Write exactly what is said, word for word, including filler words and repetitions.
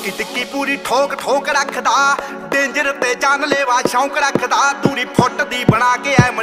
ਟਿੱਕੀ ਟਿੱਕੀ ਪੂਰੀ ਠੋਕ ਠੋਕ ਰੱਖਦਾ, ਡੇਂਜਰ ਤੇ ਜਾਨ ਲੈਵਾ ਸ਼ੌਂਕ ਰੱਖਦਾ। ਦੂਰੀ ਫੁੱਟ ਦੀ ਬਣਾ ਕੇ ਐ